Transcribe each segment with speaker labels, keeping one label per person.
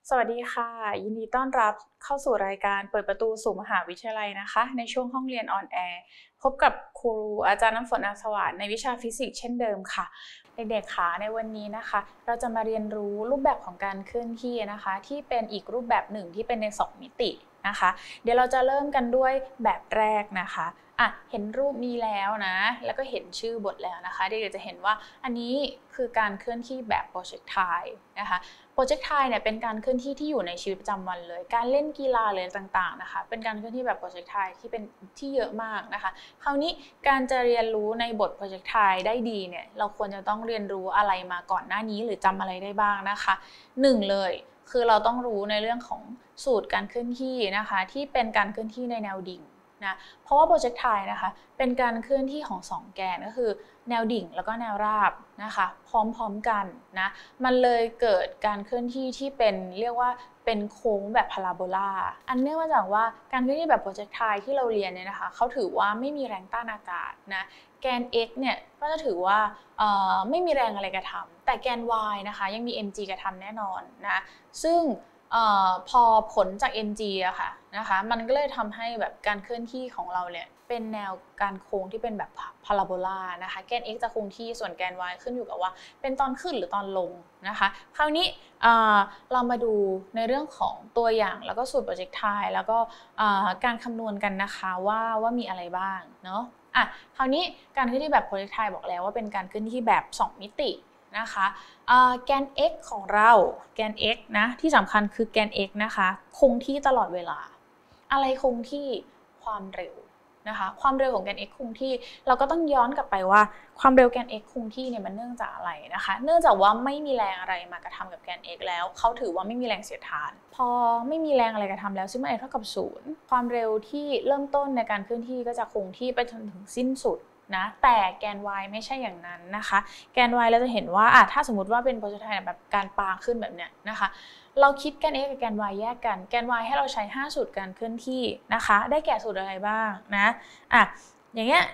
Speaker 1: สวัสดีค่ะยินดีต้อนรับเข้าสู่รายการเปิดประตูสู่มหาวิทยาลัยนะคะในช่วงห้องเรียนออนแอร์พบกับครูอาจารย์น้ำฝนอาสวาสในวิชาฟิสิกส์เช่นเดิมค่ะเด็กๆค่ะในวันนี้นะคะเราจะมาเรียนรู้รูปแบบของการเคลื่อนที่นะคะที่เป็นอีกรูปแบบหนึ่งที่เป็นใน2มิตินะคะเดี๋ยวเราจะเริ่มกันด้วยแบบแรกนะคะเห็นรูปนี้แล้วนะแล้วก็เห็นชื่อบทแล้วนะคะเด็กๆจะเห็นว่าอันนี้คือการเคลื่อนที่แบบโปรเจกไทล์นะคะโปรเจกไทล์เนี่ยเป็นการเคลื่อนที่ที่อยู่ในชีวิตประจำวันเลยการเล่นกีฬาเลยต่างๆนะคะเป็นการเคลื่อนที่แบบโปรเจกไทล์ที่เป็นที่เยอะมากนะคะคราวนี้การจะเรียนรู้ในบทโปรเจกไทล์ได้ดีเนี่ยเราควรจะต้องเรียนรู้อะไรมาก่อนหน้านี้หรือจำอะไรได้บ้างนะคะ1เลยคือเราต้องรู้ในเรื่องของสูตรการเคลื่อนที่นะคะที่เป็นการเคลื่อนที่ในแนวดิ่งนะเพราะว่าโปรเจกไทล์นะคะเป็นการเคลื่อนที่ของ2แกนก็คือแนวดิ่งแล้วก็แนวราบนะคะพร้อมๆกันนะมันเลยเกิดการเคลื่อนที่ที่เป็นเรียกว่าเป็นโค้งแบบพาราโบลาอันเนื่องมาจากว่าการเคลื่อนที่แบบโปรเจกไทล์ที่เราเรียนเนี่ยนะคะเขาถือว่าไม่มีแรงต้านอากาศนะแกน x เนี่ยก็จะถือว่าไม่มีแรงอะไรกระทำแต่แกน y นะคะยังมี mg กระทำแน่นอนนะซึ่งพอผลจาก mg อะค่ะนะคะมันก็เลยทำให้แบบการเคลื่อนที่ของเราเนี่ยเป็นแนวการโค้งที่เป็นแบบพาราโบลานะคะแกน x จะคงที่ส่วนแกน y ขึ้นอยู่กับว่าเป็นตอนขึ้นหรือตอนลงนะคะคราวนี้เรามาดูในเรื่องของตัวอย่างแล้วก็สูตรโปรเจกไทล์แล้วก็การคำนวณกันนะคะว่ามีอะไรบ้างเนาะคราวนี้การเคลื่อนที่แบบโปรเจกไทล์บอกแล้วว่าเป็นการเคลื่อนที่แบบ2มิตินะคะแกน x ของเราแกน x นะที่สำคัญคือแกน x นะคะคงที่ตลอดเวลาอะไรคงที่ความเร็วนะคะความเร็วของแกน x คงที่เราก็ต้องย้อนกลับไปว่าความเร็วแกน x คงที่เนี่ยมันเนื่องจากอะไรนะคะเนื่องจากว่าไม่มีแรงอะไรมากระทำกับแกน x แล้วเขาถือว่าไม่มีแรงเสียดทานพอไม่มีแรงอะไรกระทำแล้วซึ่งมันเท่ากับ0ความเร็วที่เริ่มต้นในการเคลื่อนที่ก็จะคงที่ไปจนถึงสิ้นสุดนะแต่แกน y ไม่ใช่อย่างนั้นนะคะแกน y เราจะเห็นว่าถ้าสมมติว่าเป็นโปรเจกไทล์แบบการปาขึ้นแบบเนี้ยนะคะเราคิดแกน x กับแกน y แยกกันแกน y ให้เราใช้5สูตรการเคลื่อนที่นะคะได้แก่สูตรอะไรบ้างนะอย่างเงี้ย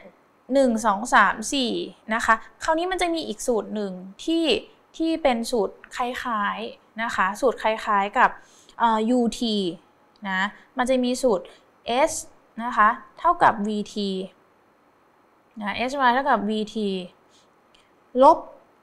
Speaker 1: 1 2 3 4นะคะคราวนี้มันจะมีอีกสูตรหนึ่งที่เป็นสูตรคล้ายๆนะคะสูตรคล้ายๆกับut นะมันจะมีสูตร s นะคะเท่ากับ vt นะ sy เท่ากับ vt ลบ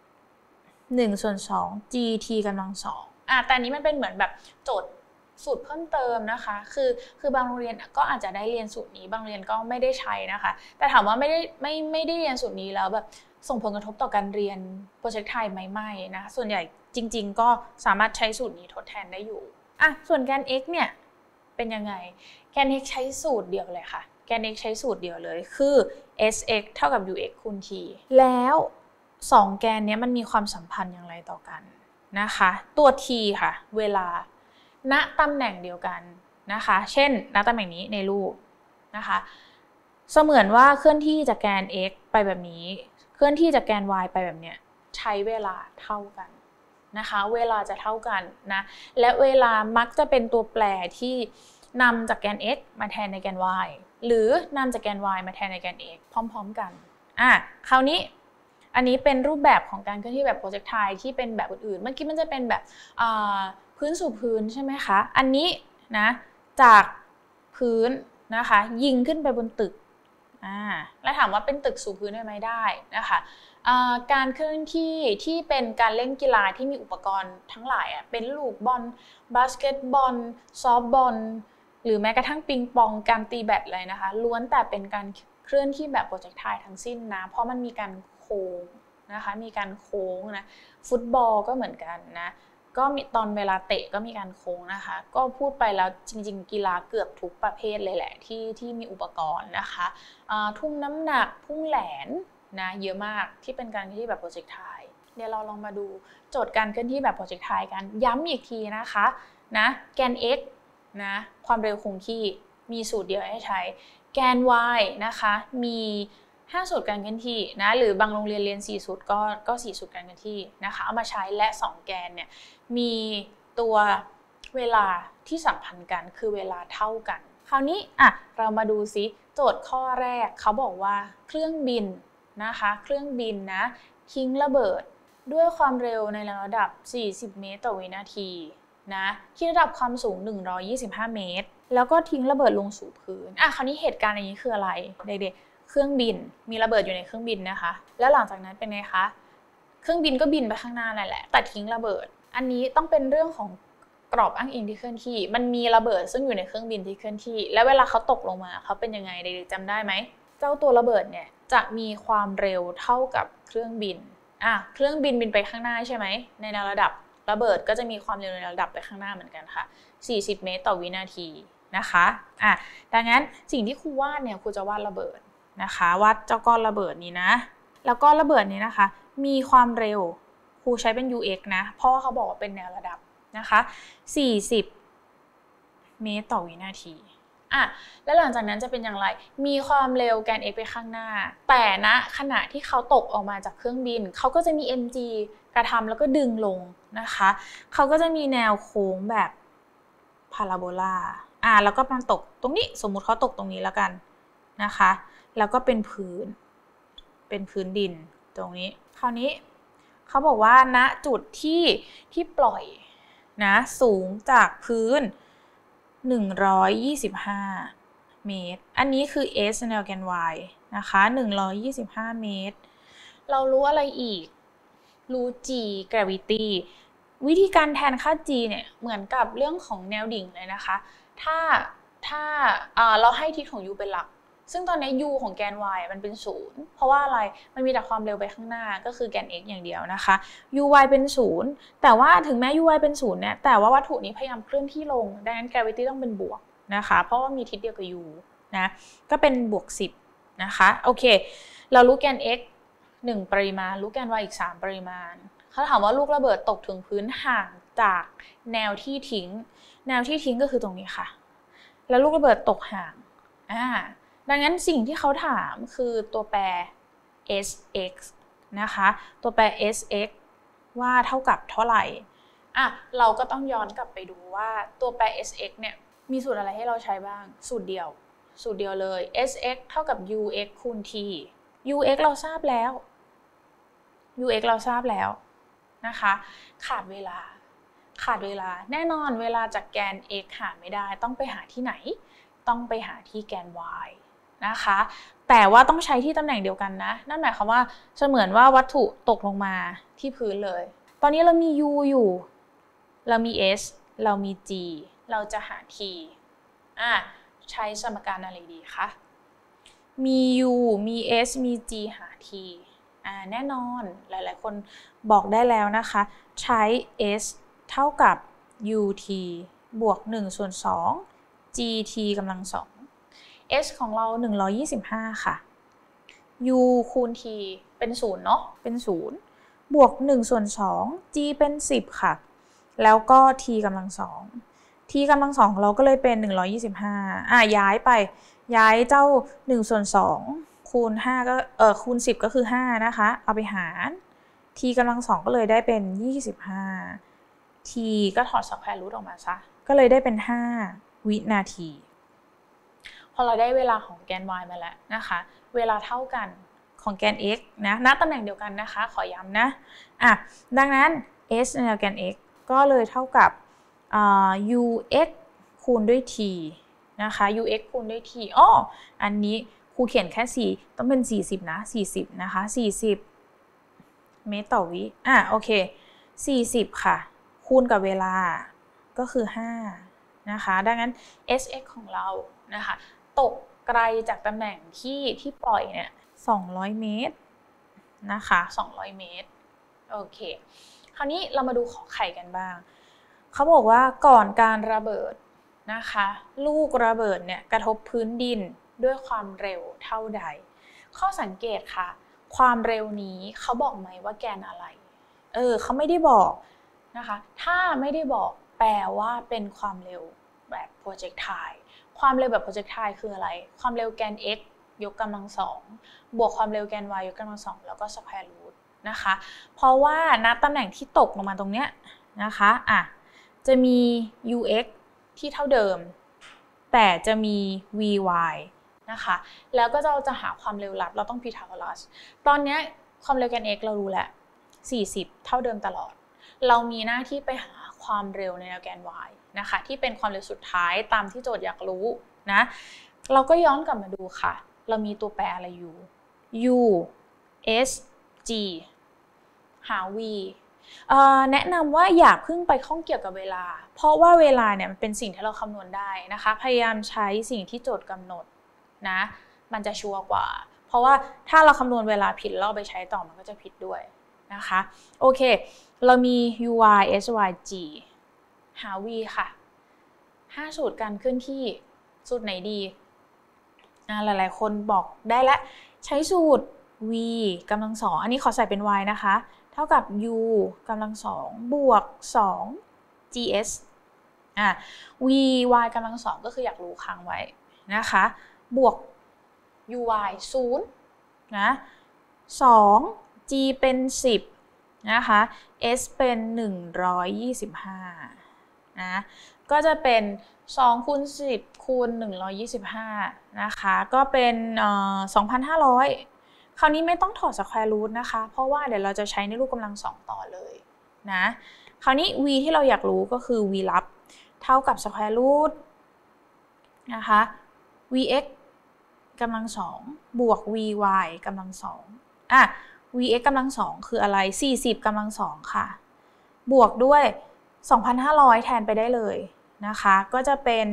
Speaker 1: 1ส่วน2 gt กำลัง2แต่อันนี้มันเป็นเหมือนแบบโจทย์สูตรเพิ่มเติมนะคะคือบางโรงเรียนก็อาจจะได้เรียนสูตรนี้บางโรงเรียนก็ไม่ได้ใช้นะคะแต่ถามว่าไม่ได้เรียนสูตรนี้แล้วแบบส่งผลกระทบต่อการเรียนโปรเจกต์ไทยไหมไม่นะส่วนใหญ่จริงๆก็สามารถใช้สูตรนี้ทดแทนได้อยู่ส่วนแกน x เนี่ยเป็นยังไงแกน x ใช้สูตรเดียวเลยค่ะแกน x ใช้สูตรเดียวเลยคือ sx เท่ากับ ux คูณ t แล้ว2แกนนี้มันมีความสัมพันธ์อย่างไรต่อกันนะคะตัว t ค่ะเวลาณตำแหน่งเดียวกันนะคะเช่นณตำแหน่งนี้ในรูปนะคะเสมือนว่าเคลื่อนที่จากแกน x ไปแบบนี้เคลื่อนที่จากแกน y ไปแบบเนี้ยใช้เวลาเท่ากันนะคะเวลาจะเท่ากันนะและเวลามักจะเป็นตัวแปรที่นำจากแกน x มาแทนในแกน y หรือนำจากแกน y มาแทนในแกน x พร้อมๆกันคราวนี้อันนี้เป็นรูปแบบของการเคลื่อนที่แบบโปรเจกไทล์ที่เป็นแบบอื่นๆเมื่อกี้มันจะเป็นแบบพื้นสู่พื้นใช่ไหมคะอันนี้นะจากพื้นนะคะยิงขึ้นไปบนตึกแล้วถามว่าเป็นตึกสู่พื้นได้ไหมได้นะคะการเคลื่อนที่ที่เป็นการเล่นกีฬาที่มีอุปกรณ์ทั้งหลายเป็นลูกบอลบาสเกตบอลซอฟต์บอลหรือแม้กระทั่งปิงปองการตีแบดอะไรนะคะล้วนแต่เป็นการเคลื่อนที่แบบโปรเจกต์ไทล์ทั้งสิ้นนะเพราะมันมีการโค้งนะคะมีการโค้งนะฟุตบอลก็เหมือนกันนะก็มีตอนเวลาเตะก็มีการโค้งนะคะก็พูดไปแล้วจริงๆกีฬาเกือบทุกประเภทเลยแหละที่มีอุปกรณ์นะคะทุ่งน้ำหนักพุ่งแหลนนะเยอะมากที่เป็นการเคลื่อนที่แบบโปรเจกต์ไทล์เดี๋ยวเราลองมาดูโจทย์การเคลื่อนที่แบบโปรเจกต์ไทล์กันย้ำอีกทีนะคะนะแกน x นะความเร็วคงที่มีสูตรเดียวให้ใช้แกน y นะคะมี5สูตรการเคลื่อนที่นะหรือบางโรงเรียนเรียน4สูตรก็4สูตรการเคลื่อนที่นะคะเอามาใช้และ2แกนเนี่ยมีตัวเวลาที่สัมพันธ์กันคือเวลาเท่ากันคราวนี้เรามาดูซิโจทย์ข้อแรกเขาบอกว่าเครื่องบินนะคะเครื่องบินนะทิ้งระเบิดด้วยความเร็วในระดับ40 เมตรต่อวินาทีนะที่ระดับความสูง125 เมตรแล้วก็ทิ้งระเบิดลงสู่พื้นคราวนี้เหตุการณ์อย่างนี้คืออะไรเด็กๆเครื่องบินมีระเบิดอยู่ในเครื่องบินนะคะแล้วหลังจากนั้นเป็นไงคะเครื่องบินก็บินไปข้างหน้านั่นแหละแต่ทิ้งระเบิดอันนี้ต้องเป็นเรื่องของกรอบอ้างอิงที่เคลื่อนที่มันมีระเบิดซึ่งอยู่ในเครื่องบินที่เคลื่อนที่แล้วเวลาเขาตกลงมาเขาเป็นยังไงเด็กๆจำได้ไหมเจ้าตัวระเบิดเนี่ยจะมีความเร็วเท่ากับเครื่องบินเครื่องบินบินไปข้างหน้าใช่ไหมในแนวระดับระเบิดก็จะมีความเร็วในระดับไปข้างหน้าเหมือนกันค่ะ40 เมตรต่อวินาทีนะคะดังนั้นสิ่งที่ครูวาดเนี่ยครูจะวาดระเบิดนะคะวาดเจ้าก้อนระเบิดนี้นะแล้วก็ระเบิดนี้นะคะมีความเร็วครูใช้เป็น ux นะเพราะว่าเขาบอกว่าเป็นแนวระดับนะคะ40 เมตรต่อวินาทีแล้วหลังจากนั้นจะเป็นอย่างไรมีความเร็วแกน x ไปข้างหน้าแต่ณขณะที่เขาตกออกมาจากเครื่องบินเขาก็จะมี mg กระทำแล้วก็ดึงลงนะคะเขาก็จะมีแนวโค้งแบบพาราโบลาแล้วก็มันตกตรงนี้สมมุติเขาตกตรงนี้แล้วกันนะคะแล้วก็เป็นพื้นดินตรงนี้คราวนี้เขาบอกว่าณจุดที่ปล่อยนะสูงจากพื้น125 เมตรอันนี้คือ s แนวแกน y นะคะ125 เมตรเรารู้อะไรอีกรู้ g gravity วิธีการแทนค่า g เนี่ยเหมือนกับเรื่องของแนวดิ่งเลยนะคะถ้าเราให้ทิศของ u เป็นหลักซึ่งตอนนี้ u ของแกน y มันเป็น0เพราะว่าอะไรมันมีแต่ความเร็วไปข้างหน้าก็คือแกน x อย่างเดียวนะคะ uy เป็น0แต่ว่าถึงแม้ uy เป็น0เนี่ยแต่ว่าวัตถุนี้พยายามเคลื่อนที่ลงดังนั้น gravity ต้องเป็นบวกนะคะเพราะว่ามีทิศเดียวกับ u นะก็เป็นบวก10นะคะโอเคเรารู้แกน x 1 ปริมาณรู้แกน y อีก3 ปริมาณเขาถามว่าลูกระเบิดตกถึงพื้นห่างจากแนวที่ทิ้งก็คือตรงนี้ค่ะแล้วลูกระเบิดตกห่างดังนั้นสิ่งที่เขาถามคือตัวแปร sx นะคะตัวแปร sx ว่าเท่ากับเท่าไหร่เราก็ต้องย้อนกลับไปดูว่าตัวแปร sx เนี่ยมีสูตรอะไรให้เราใช้บ้างสูตรเดียวเลย sx เท่ากับ ux คูณ t ux เราทราบแล้วนะคะขาดเวลาแน่นอนเวลาจากแกน x หาไม่ได้ต้องไปหาที่ไหนต้องไปหาที่แกน y นะคะแต่ว่าต้องใช้ที่ตำแหน่งเดียวกันนะนั่นหมายความว่าเสมือนว่าวัตถุตกลงมาที่พื้นเลยตอนนี้เรามี u อยู่เรามี s เรามี g เราจะหา t ใช้สมการอะไรดีคะมี u มี s มี g หา t แน่นอนหลายๆคนบอกได้แล้วนะคะใช้ s เท่ากับ ut บวก1/2 gt กำลัง2 s ของเรา125ค่ะ u คูณ t เป็น0เนาะเป็น0บวก1/2 g เป็น10ค่ะแล้วก็ t กำลัง2 t กำลัง2เราก็เลยเป็น125ย้ายเจ้า1/2คูณ5ก็คูณ10ก็คือ5นะคะเอาไปหาร t กำลัง2ก็เลยได้เป็น25 t ก็ถอดสแควร์รูทออกมาซะก็เลยได้เป็น5 วินาทีพอเราได้เวลาของแกน y มาแล้วนะคะเวลาเท่ากันของแกน x นะณตำแหน่งเดียวกันนะคะขอย้ำนะดังนั้น s ในแกน x ก็เลยเท่ากับux คูณด้วย t นะคะ ux คูณด้วย t อันนี้ครูเขียนแค่4ต้องเป็น40นะ40นะคะ40 เมตรต่อวิโอเค40ค่ะคูณกับเวลาก็คือ5นะคะดังนั้น sx ของเรานะคะตกไกลจากตำแหน่งที่ปล่อยเนี่ย200 เมตรนะคะ200 เมตรโอเคคราวนี้เรามาดูขอไข่กันบ้างเขาบอกว่าก่อนการระเบิดนะคะลูกระเบิดเนี่ยกระทบพื้นดินด้วยความเร็วเท่าใดข้อสังเกตค่ะความเร็วนี้เขาบอกไหมว่าแกนอะไรเขาไม่ได้บอกนะคะถ้าไม่ได้บอกแปลว่าเป็นความเร็วแบบ projectile ความเร็วแบบ projectile คืออะไรความเร็วแกน x ยกกำลัง2บวกความเร็วแกน y ยกกำลัง2แล้วก็ square root นะคะเพราะว่าณตำแหน่งที่ตกลงมาตรงเนี้ยนะคะจะมี ux ที่เท่าเดิมแต่จะมี vy นะคะแล้วก็เราจะหาความเร็วลับเราต้องพีทาโกรัสตอนนี้ความเร็วแกน x เรารู้แล้ว40เท่าเดิมตลอดเรามีหน้าที่ไปหาคความเร็วในแนวแกน y นะคะที่เป็นความเร็วสุดท้ายตามที่โจทย์อยากรู้นะเราก็ย้อนกลับมาดูค่ะเรามีตัวแปรอะไรอยู่ u s g หา v แนะนำว่าอย่าเพิ่งไปข้องเกี่ยวกับเวลาเพราะว่าเวลาเนี่ยมันเป็นสิ่งที่เราคำนวณได้นะคะพยายามใช้สิ่งที่โจทย์กำหนดนะมันจะชัวร์กว่าเพราะว่าถ้าเราคำนวณเวลาผิดแล้วเราไปใช้ต่อมันก็จะผิดด้วยนะคะโอเคเรามี u y s y g หา v ค่ะ5สูตรการเคลื่อนที่สูตรไหนดีหลายๆคนบอกได้แล้วใช้สูตร v กำลังสองอันนี้ขอใส่เป็น y นะคะเท่ากับ u กำลังสองบวก2 gs v y กำลังสองก็คืออยากรู้ค้างไว้นะคะบวก u y 0นะ2 g เป็น10นะคะ s เป็น125นะก็จะเป็น2คูณ10คูณ125นะคะก็เป็น 2,500 คราวนี้ไม่ต้องถอดสแควร์รูทนะคะเพราะว่าเดี๋ยวเราจะใช้ในรูปกำลังสองต่อเลยนะคราวนี้ v ที่เราอยากรู้ก็คือ v ลับเท่ากับสแควร์รูทนะคะ vx กำลังสองบวก vy กำลังสองvx กำลังสองคืออะไร40กำลังสองค่ะบวกด้วย 2,500 แทนไปได้เลยนะคะก็จะเป็น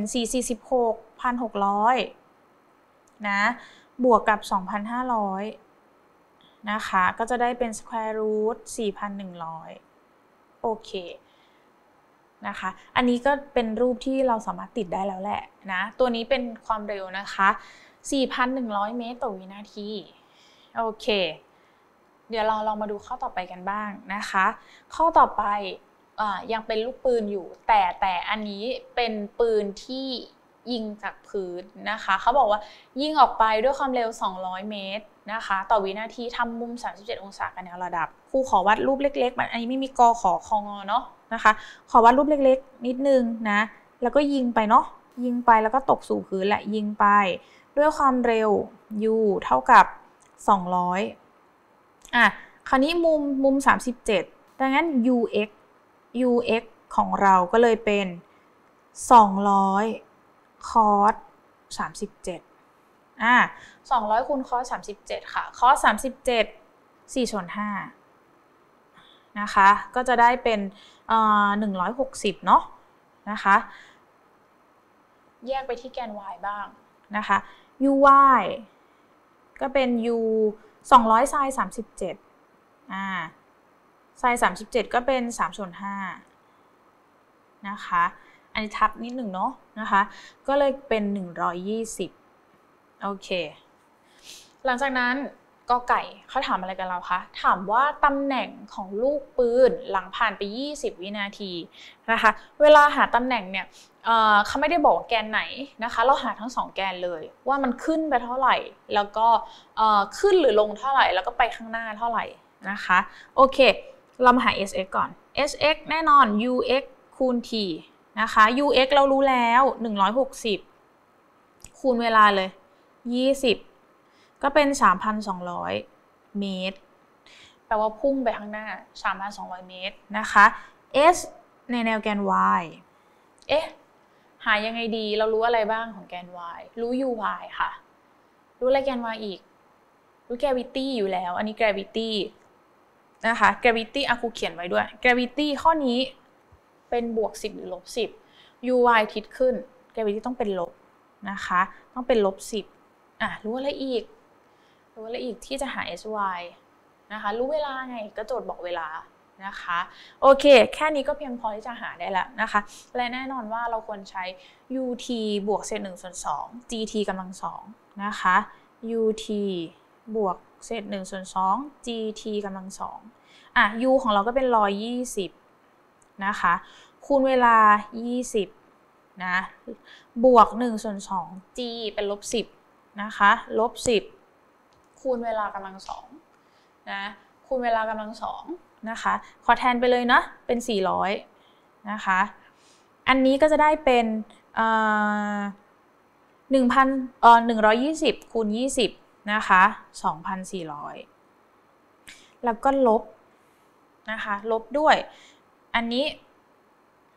Speaker 1: 1,600นะบวกกับ 2,500 นะคะก็จะได้เป็น square root 4,100 โอเคนะคะอันนี้ก็เป็นรูปที่เราสามารถติดได้แล้วแหละนะตัวนี้เป็นความเร็วนะคะ 4,100 เมตรต่อวินาทีโอเคเดี๋ยวเราลองมาดูข้อต่อไปกันบ้างนะคะข้อต่อไปยังเป็นลูกปืนอยู่แต่อันนี้เป็นปืนที่ยิงจากพื้นนะคะเขาบอกว่ายิงออกไปด้วยความเร็ว200เมตรนะคะต่อวินาทีทำมุม37องศากันแนวระดับครูขอวัดรูปเล็กๆอันนี้ไม่มีกอขอคองอเนาะนะคะขอวัดรูปเล็กๆนิดนึงนะแล้วก็ยิงไปเนาะยิงไปแล้วก็ตกสู่พื้นแหละยิงไปด้วยความเร็ว u เท่ากับ200คราวนี้มุม37ดังนั้น ux ของเราก็เลยเป็น200 cos 37200คูณ cos 37ค่ะ cos 37 4/5นะคะก็จะได้เป็น160เนาะนะคะแยกไปที่แกน y บ้างนะคะ uy ก็เป็น u 200 sin 37sin 37ก็เป็น3/5นะคะอันนี้ทับนิดหนึ่งเนาะนะคะก็เลยเป็น120โอเคหลังจากนั้นกอไก่เขาถามอะไรกันเราคะถามว่าตำแหน่งของลูกปืนหลังผ่านไป20วินาทีนะคะเวลาหาตำแหน่งเนี่ยเขาไม่ได้บอกแกนไหนนะคะเราหาทั้ง2แกนเลยว่ามันขึ้นไปเท่าไหร่แล้วก็ขึ้นหรือลงเท่าไหร่แล้วก็ไปข้างหน้าเท่าไหร่นะคะโอเคเรามาหา sx ก่อน sx แน่นอน ux คูณ t นะคะ ux เรารู้แล้ว160คูณเวลาเลย20ก็เป็น 3,200 เมตรแปลว่าพุ่งไปข้างหน้า 3,200 เมตรนะคะ s ในแนวแกน y หายังไงดีเรารู้อะไรบ้างของแกน y รู้ uy ค่ะรู้อะไรแกน y อีกรู้ gravity อยู่แล้วอันนี้ gravity นะคะ gravity ครูเขียนไว้ด้วย gravity ข้อนี้เป็นบวก10หรือลบ10 uy ทิศขึ้น gravity ต้องเป็นลบนะคะต้องเป็นลบ10รู้อะไรอีกที่จะหา sy นะคะรู้เวลาไงก็โจทย์บอกเวลานะคะโอเคแค่นี้ก็เพียงพอที่จะหาได้แล้วนะคะและแน่นอนว่าเราควรใช้ ut บวกเศษ1/2 gt กำลัง2นะคะ ut บวกเศษ1/2 gt กำลัง2u ของเราก็เป็น120นะคะคูณเวลา20นะบวก1/2 g เป็นลบ10นะคะลบ10คูณเวลากำลัง2นะคูณเวลากำลัง2นะคะขอแทนไปเลยนะเป็น400นะคะอันนี้ก็จะได้เป็น120คูณ20นะคะ 2,400 แล้วก็ลบนะคะลบด้วยอันนี้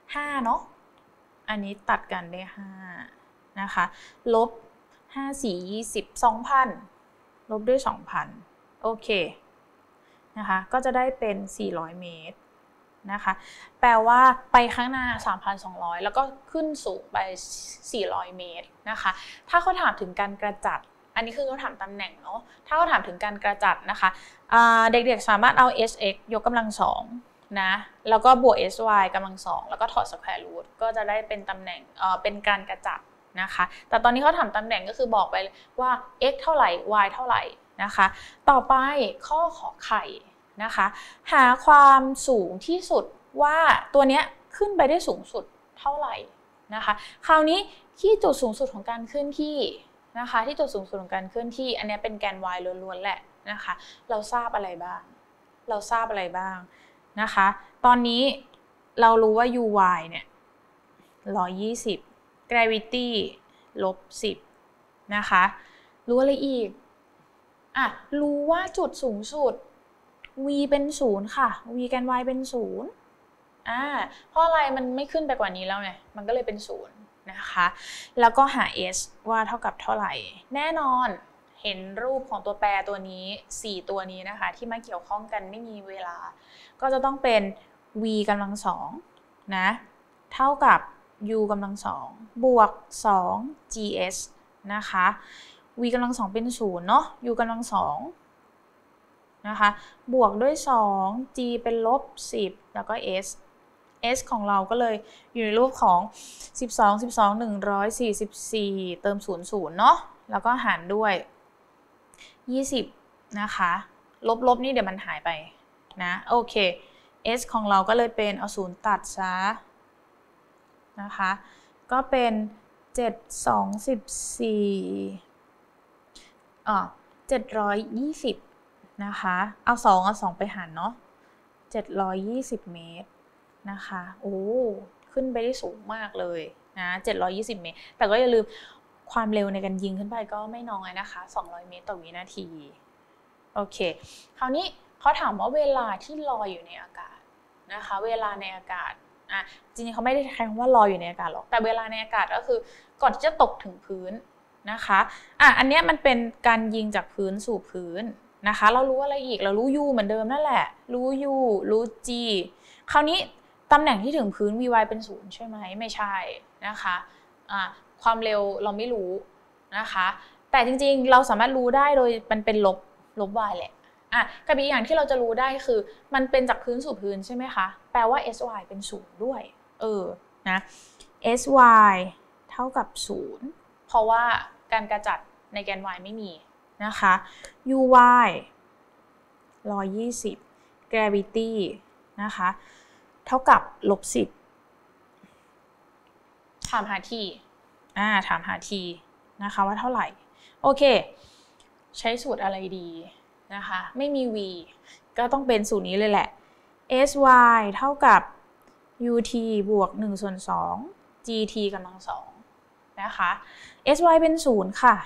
Speaker 1: 5เนาะอันนี้ตัดกันได้5นะคะลบ5 4 20 2,000ลบด้วย2,000โอเคนะคะก็จะได้เป็น400เมตรนะคะแปลว่าไปข้างหน้า 3,200 แล้วก็ขึ้นสูงไป400เมตรนะคะถ้าเขาถามถึงการกระจัดอันนี้คือเขาถามตำแหน่งเนาะถ้าเขาถามถึงการกระจัดนะคะเด็กๆสามารถเอา hx ยกกำลัง2นะแล้วก็บวก sy กำลัง2แล้วก็ถอด square root ก็จะได้เป็นตำแหน่งเป็นการกระจัดนะคะแต่ตอนนี้เขาถามตำแหน่งก็คือบอกไปว่า x เท่าไหร่ y เท่าไหร่นะคะต่อไปข้อขอไข่นะคะหาความสูงที่สุดว่าตัวเนี้ยขึ้นไปได้สูงสุดเท่าไหร่นะคะคราวนี้ที่จุดสูงสุดของการเคลื่อนที่นะคะที่จุดสูงสุดของการเคลื่อนที่อันนี้เป็นแกน y ล้วนๆแหละนะคะเราทราบอะไรบ้างนะคะตอนนี้เรารู้ว่า uy เนี่ย120 gravity -10นะคะรู้อะไรอีกรู้ว่าจุดสูงสุด v เป็น0ค่ะ v แกน y เป็น0เพราะอะไรมันไม่ขึ้นไปกว่านี้แล้วไงมันก็เลยเป็น0นะคะแล้วก็หา s ว่าเท่ากับเท่าไหร่แน่นอนเห็นรูปของตัวแปรตัวนี้4ตัวนี้นะคะที่มาเกี่ยวข้องกันไม่มีเวลาก็จะต้องเป็น v กำลัง2นะเท่ากับ u กำลัง2บวก2 gs นะคะ v กำลัง2เป็น0เนาะ u กำลัง2นะคะบวกด้วย2 g เป็นลบ10แล้วก็ s ของเราก็เลยอยู่ในรูปของ144เติม00เนาะแล้วก็หารด้วย20นะคะลบนี่เดี๋ยวมันหายไปนะโอเค s ของเราก็เลยเป็นเอา0ตัดซะนะคะก็เป็น720นะคะเอา2ไปหารเนาะ720เมตรนะคะโอ้ขึ้นไปได้สูงมากเลยนะ720เมตรแต่ก็อย่าลืมความเร็วในการยิงขึ้นไปก็ไม่น้อยนะคะ200เมตรต่อวินาทีโอเคคราวนี้เขาถามว่าเวลาที่ลอยอยู่ในอากาศนะคะเวลาในอากาศจริงๆเขาไม่ได้ใช้คำว่าลอยอยู่ในอากาศหรอกแต่เวลาในอากาศก็คือก่อนที่จะตกถึงพื้นนะคะอันนี้มันเป็นการยิงจากพื้นสู่พื้นนะคะเรารู้อะไรอีกเรารู้ u เหมือนเดิมนั่นแหละรู้ u รู้ g คราวนี้ตำแหน่งที่ถึงพื้น vy เป็น0ใช่ไหมไม่ใช่นะคะความเร็วเราไม่รู้นะคะแต่จริงๆเราสามารถรู้ได้โดยมันเป็นลบ y แหละกับอีกอย่างที่เราจะรู้ได้คือมันเป็นจากพื้นสู่พื้นใช่ไหมคะแปลว่า sy เป็น0ด้วยนะ sy เท่ากับ0เพราะว่าการกระจัดในแกน y ไม่มีนะคะ uy 120 gravity นะคะเท่ากับ-10ถามหาทีนะคะว่าเท่าไหร่โอเคใช้สูตรอะไรดีนะคะไม่มี v ก็ต้องเป็นสูตรนี้เลยแหละ sy เท่ากับ ut บวก1/2 gt กำลัง2นะคะ sy เป็น0ค่ะ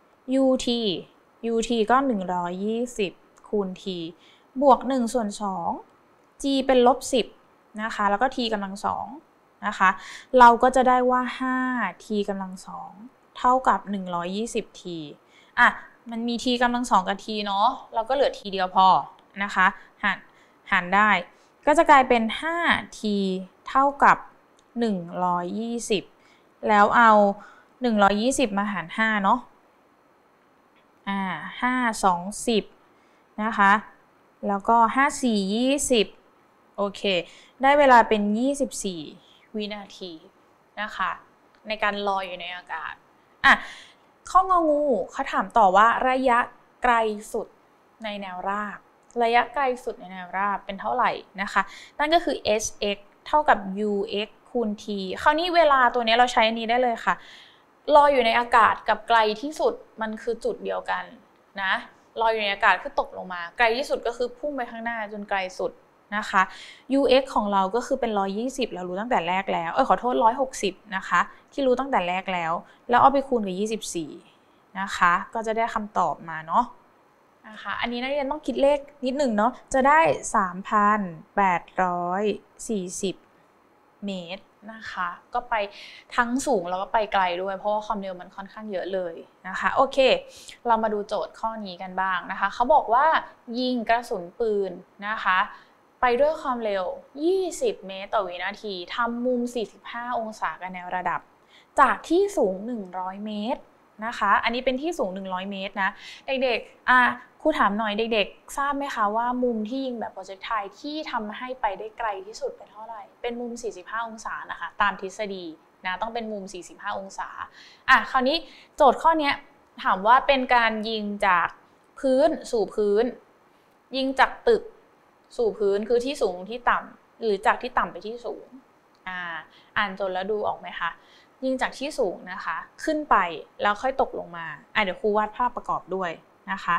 Speaker 1: ut ก็120คูณ t บวก1/2 g เป็น-10นะคะแล้วก็ t กำลัง2นะคะเราก็จะได้ว่า5 t กำลัง2เท่ากับ120 t มันมี t กำลัง2กับ t เนาะเราก็เหลือ t เดียวพอนะคะหารได้ก็จะกลายเป็น5 t เท่ากับ120แล้วเอา120มาหาร5เนาะ5 2 10นะคะแล้วก็5 4 20โอเคได้เวลาเป็น24วินาทีนะคะในการลอยอยู่ในอากาศข้ององูเขาถามต่อว่าระยะไกลสุดในแนวราบระยะไกลสุดในแนวราบเป็นเท่าไหร่นะคะนั่นก็คือ hx เท่ากับ ux คูณ t คราวนี้เวลาตัวนี้เราใช้อันนี้ได้เลยค่ะลอยอยู่ในอากาศกับไกลที่สุดมันคือจุดเดียวกันนะลอยอยู่ในอากาศคือตกลงมาไกลที่สุดก็คือพุ่งไปข้างหน้าจนไกลสุดนะคะ ux ของเราก็คือเป็น120เรารู้ตั้งแต่แรกแล้วขอโทษ160นะคะที่รู้ตั้งแต่แรกแล้วเอาไปคูณกับ24นะคะก็จะได้คำตอบมาเนาะนะคะอันนี้นักเรียนต้องคิดเลขนิดหนึ่งเนาะจะได้3,840 เมตรนะคะก็ไปทั้งสูงแล้วก็ไปไกลด้วยเพราะว่าความเร็วมันค่อนข้างเยอะเลยนะคะโอเคเรามาดูโจทย์ข้อนี้กันบ้างนะคะเขาบอกว่ายิงกระสุนปืนนะคะไปด้วยความเร็ว20เมตรต่อวินาทีทำมุม45องศากันแนวระดับจากที่สูง100เมตรนะคะอันนี้เป็นที่สูง100เมตรนะเด็กๆครูถามหน่อยเด็กๆทราบไหมคะว่ามุมที่ยิงแบบโปรเจกไทล์ที่ทำให้ไปได้ไกลที่สุดเป็นเท่าไหร่เป็นมุม45องศานะคะตามทฤษฎีนะต้องเป็นมุม45องศาคราวนี้โจทย์ข้อนี้ถามว่าเป็นการยิงจากพื้นสู่พื้นยิงจากตึกสู่พื้นคือที่สูงที่ต่ำหรือจากที่ต่ำไปที่สูงอ่านโจทย์แล้วดูออกไหมคะยิงจากที่สูงนะคะขึ้นไปแล้วค่อยตกลงมาเดี๋ยวครูวาดภาพประกอบด้วยนะคะ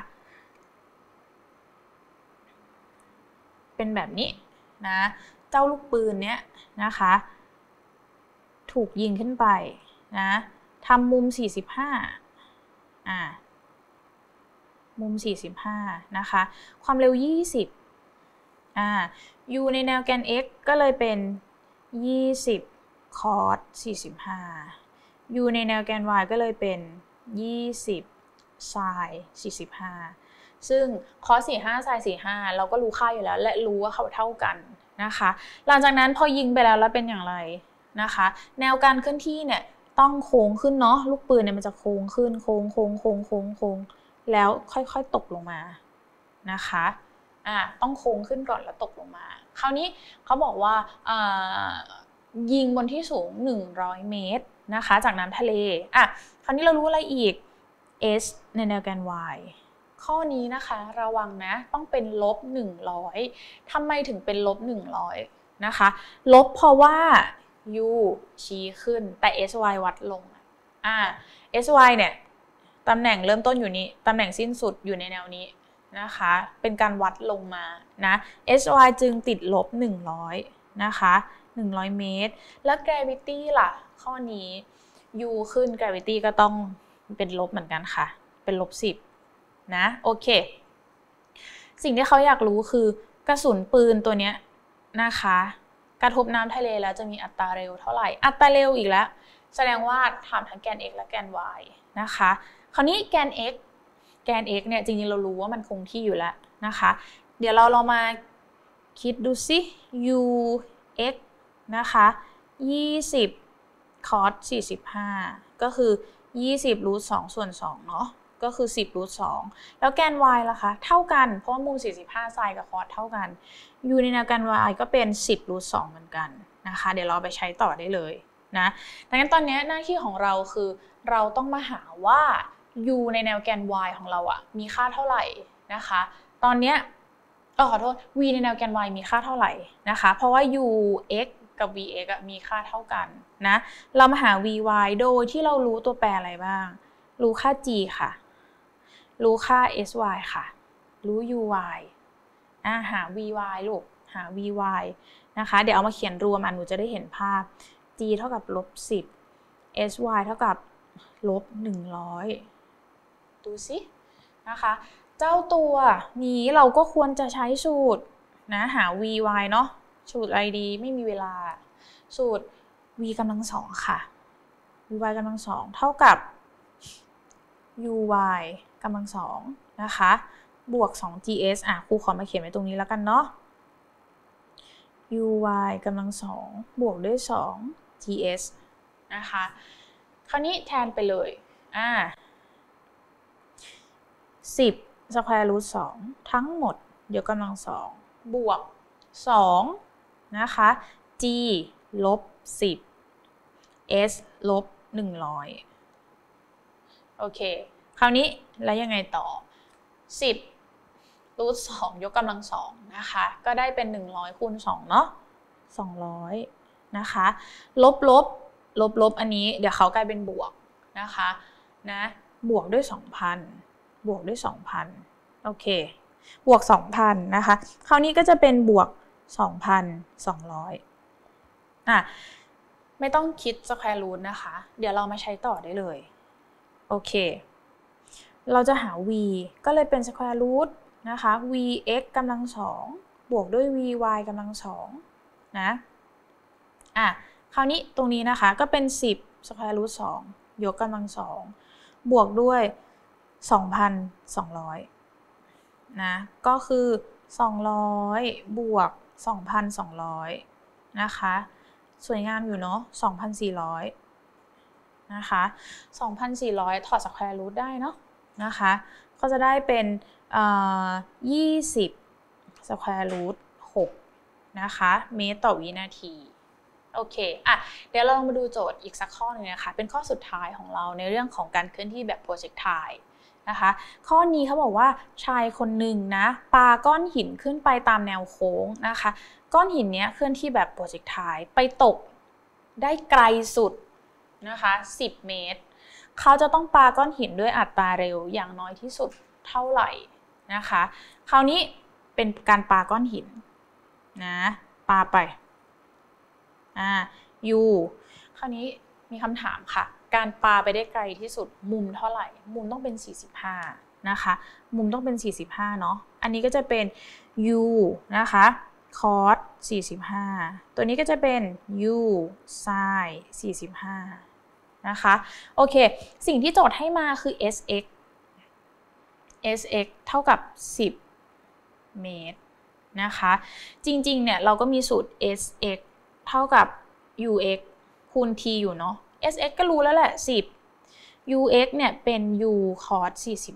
Speaker 1: เป็นแบบนี้นะเจ้าลูกปืนเนี้ยนะคะถูกยิงขึ้นไปนะทำมุม45มุม45นะคะความเร็ว20u ในแนวแกน x ก็เลยเป็น20 cos 45 u ในแนวแกน y ก็เลยเป็น20 sin 45ซึ่ง cos 45 sin 45เราก็รู้ค่าอยู่แล้วและรู้ว่าเขาเท่ากันนะคะหลังจากนั้นพอยิงไปแล้วเป็นอย่างไรนะคะแนวการเคลื่อนที่เนี่ยต้องโค้งขึ้นเนาะลูกปืนเนี่ยมันจะโค้งขึ้นโค้งแล้วค่อยๆตกลงมานะคะต้องโค้งขึ้นก่อนแล้วตกลงมาคราวนี้เขาบอกว่ายิงบนที่สูง100เมตรนะคะจากน้ำทะเลคราวนี้เรารู้อะไรอีก s ในแนวแกน y ข้อนี้นะคะระวังนะต้องเป็นลบ100ทำไมถึงเป็นลบ100นะคะลบเพราะว่า u ชี้ขึ้นแต่ sy วัดลงsy เนี่ยตำแหน่งเริ่มต้นอยู่นี้ตำแหน่งสิ้นสุดอยู่ในแนวนี้นะคะเป็นการวัดลงมานะ sy จึงติดลบ100นะคะ100เมตรแล้ว gravity ล่ะข้อนี้ u ขึ้น gravity ก็ต้องเป็นลบเหมือนกันค่ะเป็นลบ10นะโอเคสิ่งที่เขาอยากรู้คือกระสุนปืนตัวเนี้ยนะคะกระทบน้ำทะเลแล้วจะมีอัตราเร็วเท่าไหร่อัตราเร็วอีกแล้วแสดงว่าถามทั้งแกน x และแกน y นะคะคราวนี้แกน x เนี่ยจริงๆเรารู้ว่ามันคงที่อยู่แล้วนะคะเดี๋ยวเรามาคิดดูสิ u x นะคะ20 cos 45ก็คือ20 รูท2ส่วน2เนาะก็คือ10 รูท2แล้วแกน y ล่ะคะเท่ากันเพราะว่ามุม45 sin กับ cos เท่ากัน u ในแนวแกน y ก็เป็น10 รูท2เหมือนกันนะคะเดี๋ยวเราไปใช้ต่อได้เลยนะดังนั้นตอนนี้หน้าที่ของเราคือเราต้องมาหาว่า u ในแนวแกน y ของเรามีค่าเท่าไหร่นะคะตอนนี้ขอโทษ v ในแนวแกน y มีค่าเท่าไหร่นะคะเพราะว่า u x กับ v x มีค่าเท่ากันนะเรามาหา v y โดยที่เรารู้ตัวแปรอะไรบ้างรู้ค่า g ค่ะรู้ค่า s y ค่ะรู้ u y หา v y ลูกหา v y นะคะเดี๋ยวเอามาเขียนรวมหนูจะได้เห็นภาพ g เท่ากับลบ10 s y เท่ากับลบ100ดูสินะคะเจ้าตัวนี้เราก็ควรจะใช้สูตรนะหา v y เนาะสูตร ID ไม่มีเวลาสูตร v กำลังสองค่ะ v y กำลังสองเท่ากับ u y กำลังสองนะคะบวก 2gs ครูขอมาเขียนไว้ตรงนี้แล้วกันเนาะ u y กำลังสองบวกด้วย 2gs นะคะคราวนี้แทนไปเลย10 square root 2ทั้งหมดยกกำลังสองบวก2นะคะ g ลบ10 s ลบ100โอเคคราวนี้แล้วยังไงต่อ10 รูท2ยกกำลังสองนะคะก็ได้เป็น100คูณ2เนาะ200นะคะลบอันนี้เดี๋ยวเขากลายเป็นบวกนะคะนะบวกด้วย 2,000 บวกด้วย 2,000โอเคบวก 2,000 นะคะคราวนี้ก็จะเป็นบวก 2,200ไม่ต้องคิดสแควร์รูทนะคะเดี๋ยวเรามาใช้ต่อได้เลยโอเคเราจะหา v ก็เลยเป็นสแควร์รูทนะคะ vx กำลังสองบวกด้วย vy กำลังสองนะคราวนี้ตรงนี้นะคะก็เป็น10 square root 2 ยกกำลัง2บวกด้วย 2,200 นะก็คือ200บวก 2,200 นะคะสวยงามอยู่เนาะ 2,400 นะคะ 2,400 ถอด square root ได้เนาะนะคะก็จะได้เป็น20 square root 6 นะคะเมตรต่อวินาทีโอเคเดี๋ยวเราลองมาดูโจทย์อีกสักข้อหนึ่งนะคะเป็นข้อสุดท้ายของเราในเรื่องของการเคลื่อนที่แบบ projectile นะคะข้อนี้เขาบอกว่าชายคนหนึ่งนะปาก้อนหินขึ้นไปตามแนวโค้งนะคะก้อนหินนี้เคลื่อนที่แบบ projectile ไปตกได้ไกลสุดนะคะ10 เมตรเขาจะต้องปาก้อนหินด้วยอัตราเร็วอย่างน้อยที่สุดเท่าไหร่นะคะคราวนี้เป็นการปาก้อนหินนะปาไปU คราวนี้มีคำถามค่ะการปาไปได้ไกลที่สุดมุมเท่าไหร่มุมต้องเป็น45นะคะมุมต้องเป็น45เนาะอันนี้ก็จะเป็น U นะคะ cos 45ตัวนี้ก็จะเป็น U sin 45นะคะโอเคสิ่งที่โจทย์ให้มาคือ SX เท่ากับ10 เมตรนะคะจริงๆเนี่ยเราก็มีสูตร SX เท่ากับ UX คูณ T อยู่เนาะ SX ก็รู้แล้วแหละ10 UX เนี่ยเป็น U cos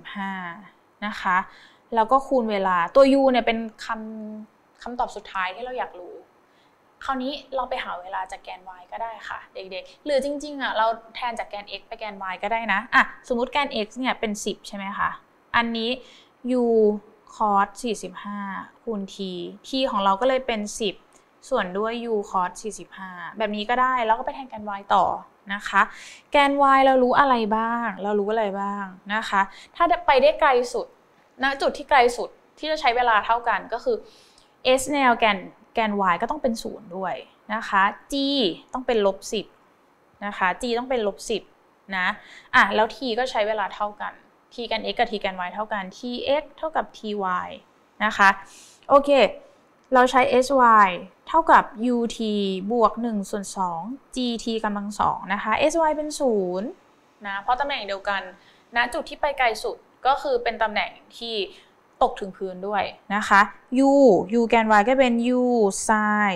Speaker 1: 45นะคะแล้วก็คูณเวลาตัว U เนี่ยเป็นคำตอบสุดท้ายที่เราอยากรู้คราวนี้เราไปหาเวลาจากแกน y ก็ได้ค่ะเด็กๆหรือจริงๆเราแทนจากแกน x ไปแกน y ก็ได้นะสมมุติแกน x เนี่ยเป็น10ใช่ไหมคะอันนี้ U cos 45คูณ T ของเราก็เลยเป็น10ส่วนด้วย U cos 45แบบนี้ก็ได้แล้วก็ไปแทนแกน y ต่อนะคะแกน y เรารู้อะไรบ้างนะคะถ้าไปได้ไกลสุดณจุดที่ไกลสุดที่จะใช้เวลาเท่ากันก็คือ s แนวแกน y ก็ต้องเป็น0ด้วยนะคะ g ต้องเป็น-10นะคะ g ต้องเป็น-10นะแล้ว t ก็ใช้เวลาเท่ากัน t แกน x กับ t แกน y เท่ากัน tx เท่ากับ ty นะคะโอเคเราใช้ sy เท่ากับ ut บวก1/2 gt กำลัง2นะคะ sy เป็น0นะเพราะตำแหน่งเดียวกันณจุดที่ไปไกลสุดก็คือเป็นตำแหน่งที่ตกถึงพื้นด้วยนะคะ u แกน y ก็เป็น u sin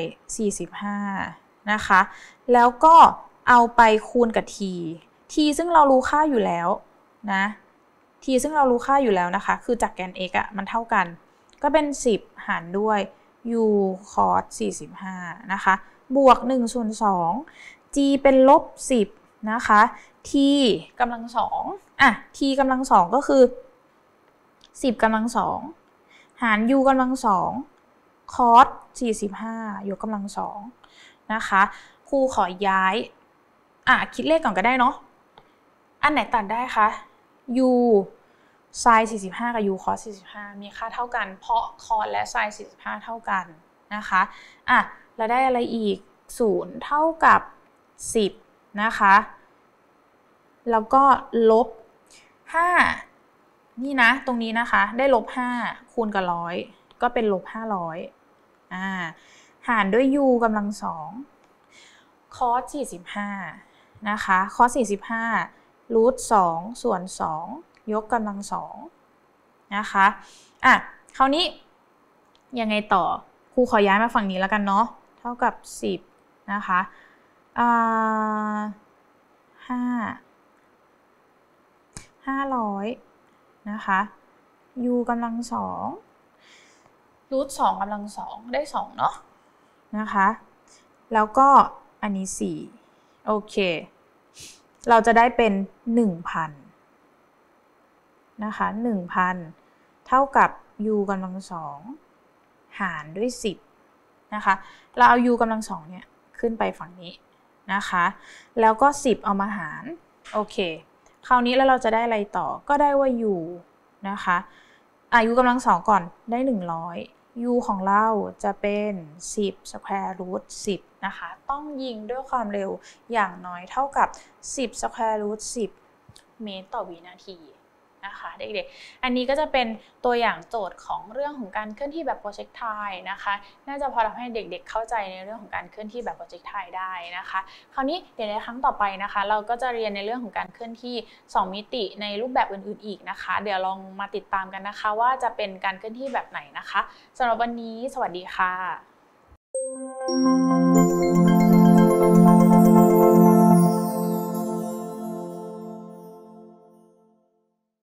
Speaker 1: 45นะคะแล้วก็เอาไปคูณกับ t ซึ่งเรารู้ค่าอยู่แล้วนะt ซึ่งเรารู้ค่าอยู่แล้วนะคะคือจากแกน x มันเท่ากันก็เป็น10หารด้วย u cos 45นะคะบวก1/2 g เป็น-10นะคะ t กำลัง2t กำลัง2ก็คือ10กำลัง2หาร u กำลัง2 cos 45ยกกำลัง2นะคะครูขอย้ายคิดเลขก่อนก็ได้เนาะอันไหนตัดได้คะ u sin 45กับ u cos 45มีค่าเท่ากันเพราะ cos และ sin 45เท่ากันนะคะแล้วได้อะไรอีก0เท่ากับ10นะคะแล้วก็ลบ5นี่นะตรงนี้นะคะได้ลบ5คูณกับ100ก็เป็นลบ500หารด้วย u กำลัง2 cos 45นะคะ cos 45รูท2ส่วน2ยกกำลัง2นะคะคราวนี้ยังไงต่อครูขอย้ายมาฝั่งนี้แล้วกันเนาะเท่ากับ10นะคะ500นะคะ u กำลัง2รูท2กำลัง2ได้2เนาะนะคะแล้วก็อันนี้4โอเคเราจะได้เป็น 1,000 นะคะ 1,000 เท่ากับ u กำลัง2หารด้วย10นะคะเราเอา u กำลัง2เนี่ยขึ้นไปฝั่งนี้นะคะแล้วก็10เอามาหารโอเคคราวนี้แล้วเราจะได้อะไรต่อก็ได้ว่า u นะคะu กำลัง2ก่อนได้100 u ของเราจะเป็น10 square root 10นะคะต้องยิงด้วยความเร็วอย่างน้อยเท่ากับ10 square root 10 เมตรต่อวินาทีนะคะเด็กๆอันนี้ก็จะเป็นตัวอย่างโจทย์ของเรื่องของการเคลื่อนที่แบบโปรเจกไทล์นะคะน่าจะพอทำให้เด็กๆเข้าใจในเรื่องของการเคลื่อนที่แบบโปรเจกไทล์ได้นะคะคราวนี้เดี๋ยวในครั้งต่อไปนะคะเราก็จะเรียนในเรื่องของการเคลื่อนที่2มิติในรูปแบบอื่นๆอีกนะคะเดี๋ยวลองมาติดตามกันนะคะว่าจะเป็นการเคลื่อนที่แบบไหนนะคะสำหรับวันนี้สวัสดีค่ะ